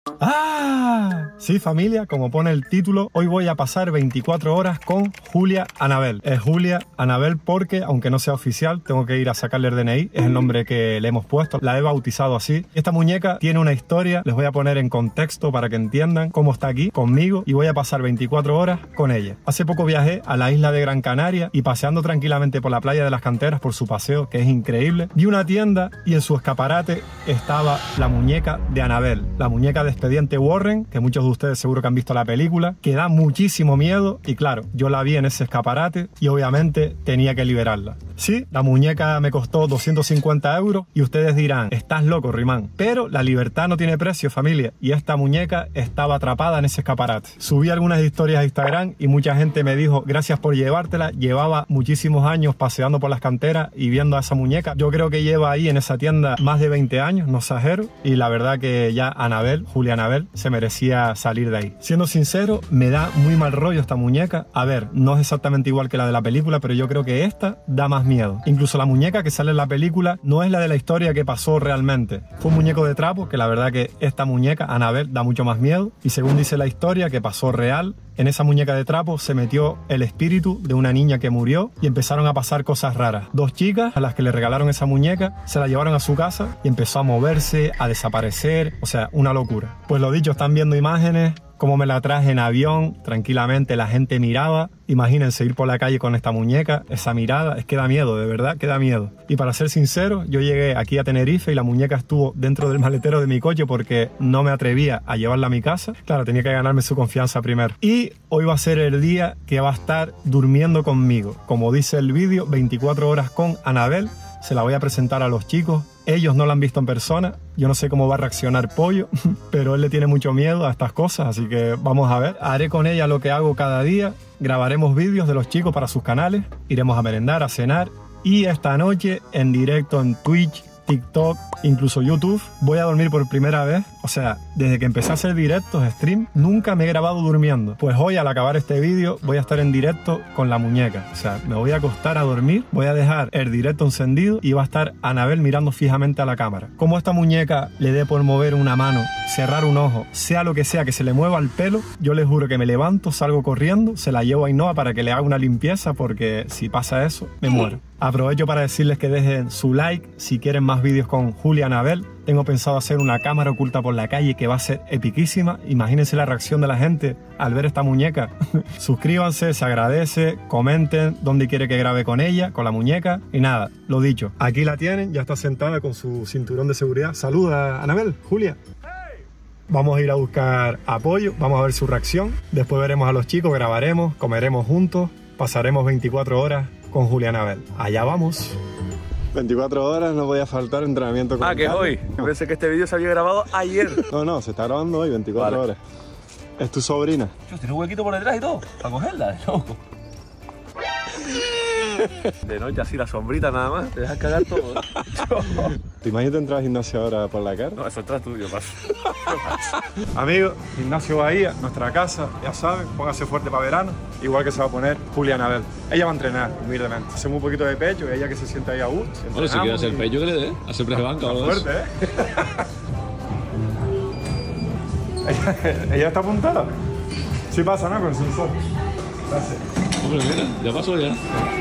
¡Ah! Sí, familia, como pone el título, hoy voy a pasar 24 horas con Julia Anabel. Es Julia Anabel porque, aunque no sea oficial, tengo que ir a sacarle el DNI, es el nombre que le hemos puesto, la he bautizado así. Esta muñeca tiene una historia, les voy a poner en contexto para que entiendan cómo está aquí conmigo y voy a pasar 24 horas con ella. Hace poco viajé a la isla de Gran Canaria y paseando tranquilamente por la playa de las Canteras, por su paseo, que es increíble, vi una tienda y en su escaparate estaba la muñeca de Anabel, la muñeca de Expediente Warren, que muchos de ustedes seguro que han visto la película, que da muchísimo miedo y claro, yo la vi en ese escaparate y obviamente tenía que liberarla. Sí, la muñeca me costó 250 € y ustedes dirán, estás loco, Rimán, pero la libertad no tiene precio, familia, y esta muñeca estaba atrapada en ese escaparate. Subí algunas historias a Instagram y mucha gente me dijo, gracias por llevártela, llevaba muchísimos años paseando por las canteras y viendo a esa muñeca. Yo creo que lleva ahí en esa tienda más de 20 años, no exagero, y la verdad que ya Anabel, Julia Anabel, se merecía salir de ahí. Siendo sincero, me da muy mal rollo esta muñeca. A ver, no es exactamente igual que la de la película, pero yo creo que esta da más miedo. Incluso la muñeca que sale en la película no es la de la historia que pasó realmente. Fue un muñeco de trapo, que la verdad que esta muñeca, Anabel, da mucho más miedo. Y según dice la historia que pasó real, en esa muñeca de trapo se metió el espíritu de una niña que murió y empezaron a pasar cosas raras. Dos chicas a las que le regalaron esa muñeca se la llevaron a su casa y empezó a moverse, a desaparecer, o sea, una locura. Pues lo dicho, están viendo imágenes, como me la traje en avión, tranquilamente la gente miraba. Imagínense ir por la calle con esta muñeca, esa mirada, es que da miedo, de verdad que da miedo. Y para ser sincero, yo llegué aquí a Tenerife y la muñeca estuvo dentro del maletero de mi coche porque no me atrevía a llevarla a mi casa. Claro, tenía que ganarme su confianza primero. Y hoy va a ser el día que va a estar durmiendo conmigo. Como dice el vídeo, 24 horas con Anabel. Se la voy a presentar a los chicos. Ellos no la han visto en persona. Yo no sé cómo va a reaccionar Pollo, pero él le tiene mucho miedo a estas cosas, así que vamos a ver. Haré con ella lo que hago cada día. Grabaremos vídeos de los chicos para sus canales. Iremos a merendar, a cenar. Y esta noche en directo en Twitch, TikTok, incluso YouTube, voy a dormir por primera vez. O sea, desde que empecé a hacer directos, stream, nunca me he grabado durmiendo. Pues hoy, al acabar este vídeo, voy a estar en directo con la muñeca. O sea, me voy a acostar a dormir, voy a dejar el directo encendido y va a estar Anabel mirando fijamente a la cámara. Como esta muñeca le dé por mover una mano, cerrar un ojo, sea lo que sea, que se le mueva el pelo, yo les juro que me levanto, salgo corriendo, se la llevo a Ainhoa para que le haga una limpieza, porque si pasa eso, me muero. Aprovecho para decirles que dejen su like si quieren más vídeos con Julia Anabel. Tengo pensado hacer una cámara oculta por la calle que va a ser epiquísima. Imagínense la reacción de la gente al ver esta muñeca. Suscríbanse, se agradece, comenten dónde quiere que grabe con ella, con la muñeca. Y nada, lo dicho, aquí la tienen, ya está sentada con su cinturón de seguridad. Saluda, Anabel, Julia. Vamos a ir a buscar apoyo, vamos a ver su reacción. Después veremos a los chicos, grabaremos, comeremos juntos, pasaremos 24 horas con Julia Anabel. Allá vamos. 24 horas, no podía faltar entrenamiento con que es hoy. Yo pensé que este vídeo se había grabado ayer. No, se está grabando hoy, 24 horas. Es tu sobrina. Tiene un huequito por detrás y todo, para cogerla, de loco. De noche así, la sombrita nada más, te dejas cagar todo. ¿Te imaginas entrar al gimnasio ahora por la cara? No, eso es tuyo, paso. Amigos, Gimnasio Bahía, nuestra casa, ya saben, póngase fuerte para verano. Igual que se va a poner Julia Anabel. Ella va a entrenar, humildemente. Hacemos un poquito de pecho y ella que se sienta ahí a gusto. Bueno, si quiere hacer pecho, que le dé. Hacer press banca o algo de eso. Fuerte, ¿Ella está apuntada? Sí pasa, ¿no? Con el sensor. Gracias. Hombre, mira, ya pasó ya.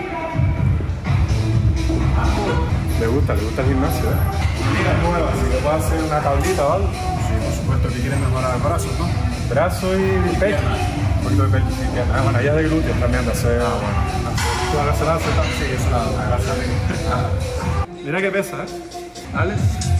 Le gusta el gimnasio, Mira, nueva, si le puedo hacer una tablita o algo. Sí, por supuesto que quieren mejorar el brazo, ¿no? Brazo y pecho. Un poquito de pecho, sí, pierna. Bueno, ella es de glúteos también, de hacer. Bueno. ¿Tú ahora se la haces? Sí, eso la hago. Gracias. Mira qué pesa, Dale.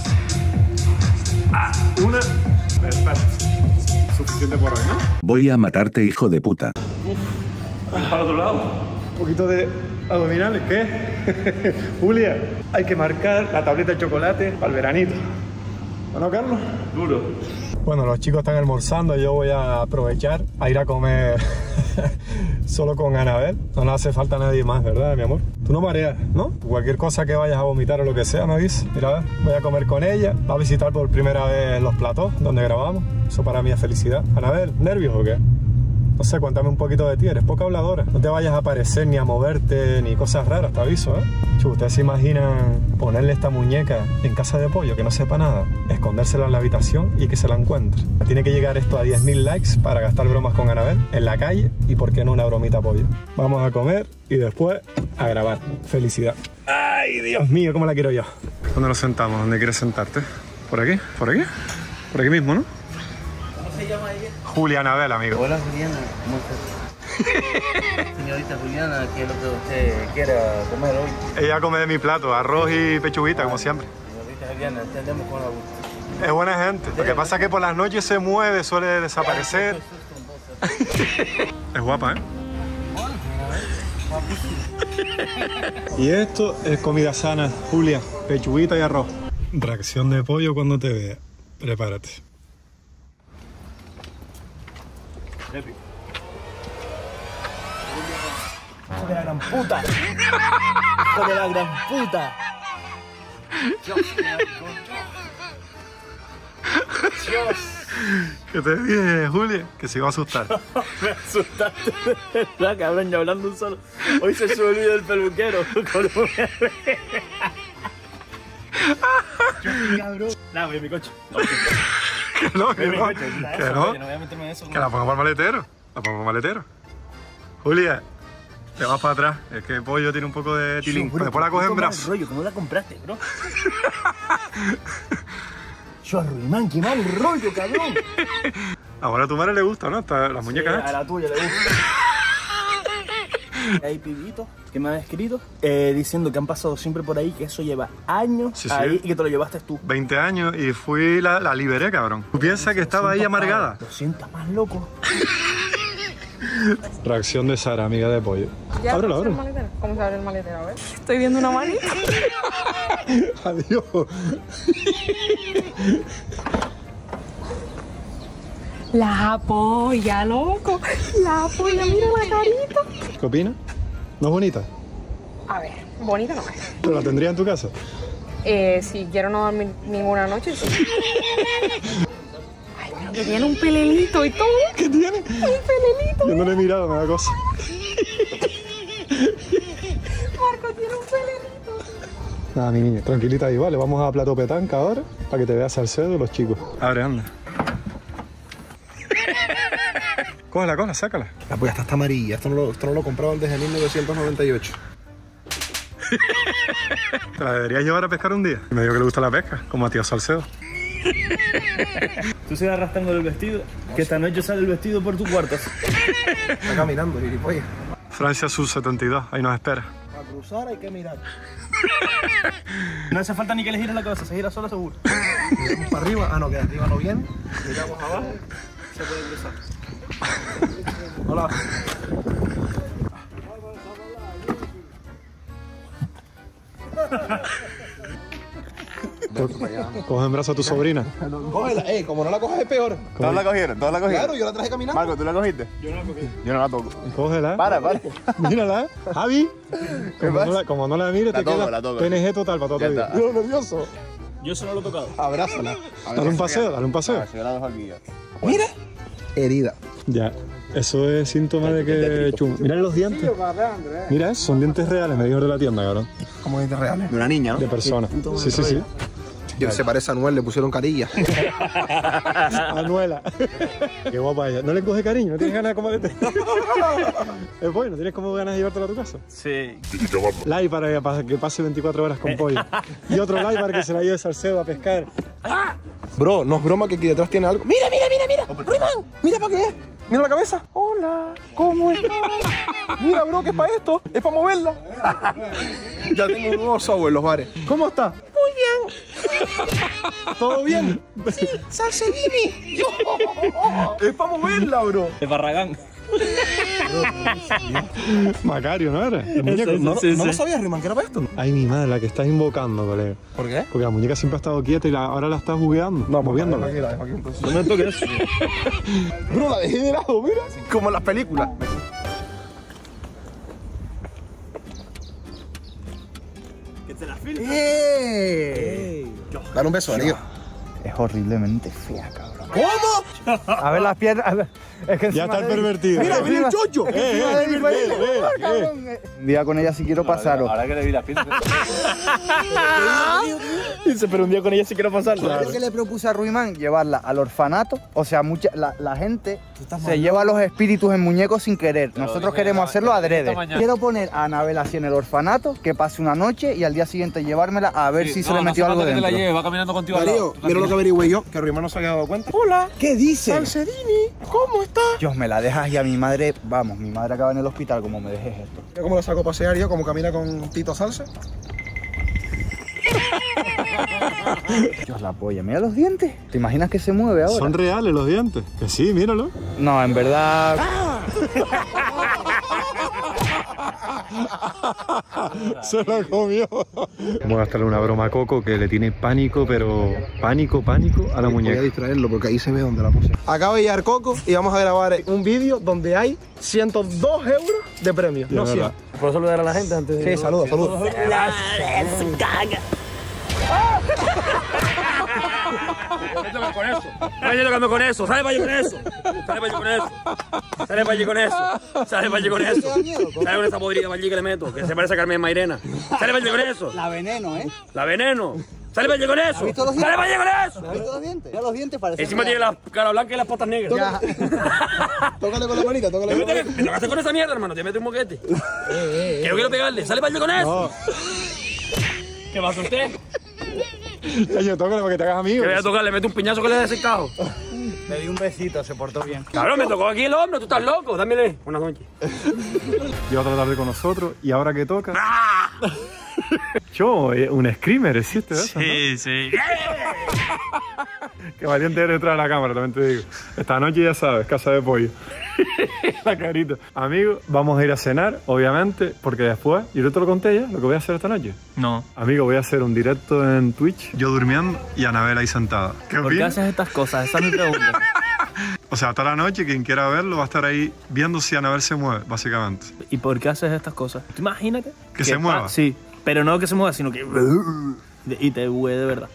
Una. Perfecto. Suficiente por hoy, ¿no? Voy a matarte, hijo de puta. Para el otro lado. Un poquito de abdominales, ¿qué? Julia, hay que marcar la tableta de chocolate para el veranito. ¿No, Carlos? Duro. Bueno, los chicos están almorzando, yo voy a aprovechar a ir a comer solo con Anabel. No nos hace falta nadie más, ¿verdad, mi amor? Tú no mareas, ¿no? Cualquier cosa que vayas a vomitar o lo que sea, me avisas. Mira, voy a comer con ella. Va a visitar por primera vez los platós donde grabamos. Eso para mí es felicidad. Anabel, ¿nervios o qué? No sé, cuéntame un poquito de ti, eres poca habladora. No te vayas a aparecer ni a moverte ni cosas raras, te aviso, Ustedes se imaginan ponerle esta muñeca en casa de Pollo que no sepa nada. Es escondérsela en la habitación y que se la encuentre. Tiene que llegar esto a 10.000 likes para gastar bromas con Anabel en la calle y por qué no una bromita pollo. Vamos a comer y después a grabar. Felicidad. ¡Ay, Dios mío, cómo la quiero yo! ¿Dónde nos sentamos? ¿Dónde quieres sentarte? ¿Por aquí? ¿Por aquí? Por aquí mismo, ¿no? ¿Cómo se llama ella? Julia Anabel, amigo. Hola Juliana, ¿cómo estás? Señorita Juliana, ¿qué es lo que usted quiera comer hoy? Ella come de mi plato, arroz y pechuguita, como siempre. Señorita Juliana, entendemos con la gusto. Es buena gente. Lo que pasa es que por las noches se mueve, suele desaparecer. Es guapa, ¿eh? Y esto es comida sana, Julia. Pechuguita y arroz. Reacción de pollo cuando te vea. Prepárate. ¡Hijo de la gran puta! ¡Hijo de la gran puta! Dios. ¿Qué te dije, Julia? Que se iba a asustar. Me asustaste, de verdad, cabrón, ya hablando un solo. Hoy se sube el video del peluquero. Cabrón. Nah, voy a mi coche. Que no, que no. Que no. no voy a meterme en eso. Que la pongo para el maletero. La pongo para el maletero. Julia, te vas para atrás. Es que el pollo tiene un poco de tilín. Después la coges en brazos. rollo, ¿cómo la compraste, bro? Chorrimán, qué mal rollo, cabrón. Ahora a tu madre le gusta, ¿no? Hasta las muñecas. A la tuya le gusta. Hay pibitos que me han escrito diciendo que han pasado siempre por ahí, que eso lleva años ahí y que te lo llevaste tú. 20 años y fui, la liberé, cabrón. ¿Tú piensas que estaba ahí amargada? Lo sientas más loco. Reacción de Sara, amiga de pollo. ¿Ya Ábrelo, abre el ábrelo. maletero? ¿Cómo se abre el maletero? A ver. Estoy viendo una manita. Adiós. La polla, loco. La polla, mira la carita. ¿Qué opinas? ¿No es bonita? A ver, bonita no es. ¿Pero la tendría en tu casa? Si quiero no dormir ninguna noche, sí. Ay, pero que tiene un pelelito y todo. ¿Qué tiene? Un pelelito. Yo no le he mirado, me da cosa. Marco tiene un pelelito. Nada, mi niña, tranquilita ahí, vale. Vamos a Plato Petanca ahora para que te veas Salcedo y los chicos. Abre, anda. Cógela, cógela, sácala. La polla está amarilla. Esto no lo compraba desde 1998. Te la deberías llevar a pescar un día. Me dijo que le gusta la pesca, como a tío Salcedo. Tú sigues arrastrando el vestido, que esta noche sale el vestido por tu cuarto. Está caminando, gilipollas. Francia Sur 72, ahí nos espera. Para cruzar hay que mirar. No hace falta ni que le gires la cabeza, se gira sola seguro. Miramos para arriba. Ah, no, que arriba no viene. Miramos abajo, se puede cruzar. Hola. Coge en brazo a tu sobrina. Cógela, como no la coges es peor. ¿Todos la cogieron? ¿Todos la cogieron? Claro, yo la traje caminando. Marco, ¿tú la cogiste? Yo no la cogí. Yo no la toco. Cógela. Para. Mírala, Javi. Como no la mires, te toco, queda la toco. PNG total para todo Ya tu día. está. Yo nervioso. Yo eso no lo he tocado. Abrázala. Dale un paseo, dale un paseo. Se la dejo aquí ya. Mira. Herida. Ya, eso es síntoma de que chum. Mira los dientes. Mira, son dientes reales, me dijo de la tienda, cabrón. Como dientes reales. De una niña, De persona. Sí, sí, sí. Se parece a Anuel, le pusieron carilla. Anuela. Qué guapa ella. ¿No le coge cariño? ¿No tienes ganas de comerte? Es bueno, ¿tienes como ganas de llevártelo a tu casa? Sí. Like para que pase 24 horas con pollo. Y otro like para que se la lleve Salcedo a pescar. Bro, no es broma que aquí detrás tiene algo. Mira. Ruimán, mira para qué es. Mira la cabeza. Hola, ¿cómo estás? Mira, bro, ¿qué es para esto? Es para moverla. Ya tengo un nuevo software en los bares. ¿Cómo está? Muy bien. ¿Todo bien? Sí, Salsedini. Es para moverla, bro. De Barragán. Macario, ¿no era? El muñeco. No lo sabías, Ruimán, que era para esto. Ay, mi madre, la que estás invocando, colega. ¿Por qué? Porque la muñeca siempre ha estado quieta y ahora la estás bugueando. No, moviéndola. La dejo aquí, entonces. No me toques eso. Bro, la dejé de lado, mira. Como en las películas. Que te la filme. Dale un beso, Darío. Es horriblemente fea, cabrón. ¿Cómo? A ver las piernas. Es que Ya está el pervertido. Mira, mira el chocho. Un día con ella si quiero pasarlo. Ahora que le vi las piernas. Dice, pero un día con ella sí quiero pasarlo. Claro. Que le propuse a Ruimán llevarla al orfanato. O sea, la gente se lleva los espíritus en muñecos sin querer. Nosotros queremos hacerlo adrede. Quiero poner a Anabel así en el orfanato, que pase una noche y al día siguiente llevármela a ver si se le metió algo dentro. Va caminando contigo al Darío, lado. mira lo que averigüé yo, que Ruimán no se había dado cuenta. Hola. ¿Qué dice? Salsedini, ¿cómo estás? Dios, me la dejas y a mi madre, vamos, mi madre acaba en el hospital como me dejes esto. Mira cómo lo saco a pasear yo, como camina con Tito Salsa. Dios, la polla, mira los dientes. ¿Te imaginas que se mueve ahora? Son reales los dientes. Que sí, míralo. No, en verdad... Se lo comió. Vamos a gastarle una broma a Coco que le tiene pánico, pero pánico a la Voy muñeca. a distraerlo porque ahí se ve donde la puse. Acaba de llegar Coco y vamos a grabar un vídeo donde hay 102 euros de premio. No, 100. ¿Puedo saludar a la gente antes de...? Sí, saludos. Con eso. Sale tocando con eso. Sale para allí con eso. Sale para allí con eso. Sale para allí con eso. Sale para allí con eso. Sale con esa podrida para allí que le meto, que se parece a Carmen Mairena. Sale para allí con eso. La veneno, ¿eh? La veneno. Sale para allí con eso. Sale para allí con eso. ¿Has visto los dientes? Mira los dientes, parecen... Encima tiene la cara blanca y las patas negras. Tócale con la manita, tócale con la manita. ¿Qué haces con esa mierda, hermano? Te mete un moquete. Que no quiero pegarle. Sale para allí con eso. ¿Qué pasa usted? Yo tócale para que te hagas amigo. Que voy a tocar, le meto un piñazo que le he secado. Le di un besito, se portó bien. Cabrón, me tocó aquí el hombro, tú estás loco. Dámele. Buenas noches. Lleva otra tarde con nosotros y ahora que toca. Yo, un screamer, ¿existe eso? Sí, sí. Qué valiente eres detrás de la cámara, también te digo. Esta noche ya sabes, casa de pollo. La carita. Amigos, vamos a ir a cenar, obviamente, porque después, yo te lo conté ya, lo que voy a hacer esta noche. No. Amigo, voy a hacer un directo en Twitch, yo durmiendo y Anabel ahí sentada. ¿Qué ¿Por qué opinas? haces estas cosas? Esa es mi pregunta. O sea, toda la noche, quien quiera verlo va a estar ahí viendo si Anabel se mueve, básicamente. ¿Y por qué haces estas cosas? ¿Tú imagínate? ¿Que se mueva? Sí, pero no que se mueva, sino que... Y te hue de verdad.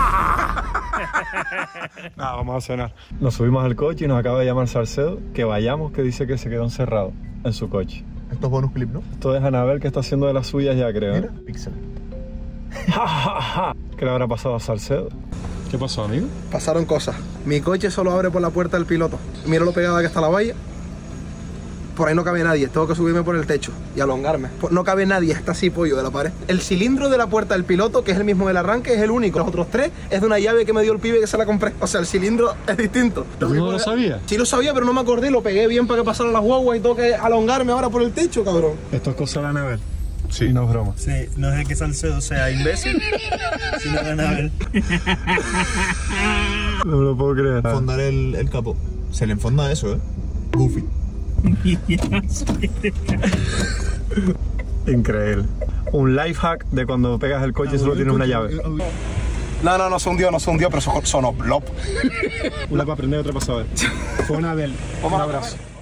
Nada, vamos a cenar. Nos subimos al coche y nos acaba de llamar Salcedo que vayamos, que dice que se quedó encerrado en su coche. Esto es bonus clip, ¿no? Esto es Anabel que está haciendo de las suyas ya, creo. Mira, pixel. ¿Qué le habrá pasado a Salcedo? ¿Qué pasó, amigo? Pasaron cosas. Mi coche solo abre por la puerta del piloto. Mira lo pegada que está la valla. Por ahí no cabe nadie, tengo que subirme por el techo y alongarme. No cabe nadie, está así pollo de la pared. El cilindro de la puerta del piloto, que es el mismo del arranque, es el único. Los otros tres es de una llave que me dio el pibe que se la compré. O sea, el cilindro es distinto. ¿Tú no lo sabías? Sí lo sabía, pero no me acordé, lo pegué bien para que pasaran las guaguas y tengo que alongarme ahora por el techo, cabrón. Esto es cosa de Anabel. Sí, no es broma. Sí, no es que Salcedo sea imbécil, sino de Anabel. No me lo puedo creer. Enfondar el capó. Se le enfonda eso, Goofy. Increíble. Un life hack de cuando pegas el coche y solo tienes una llave. No se hundió, pero sonó blop. Una para aprender y otra para saber. Fue Anabel. Un abrazo.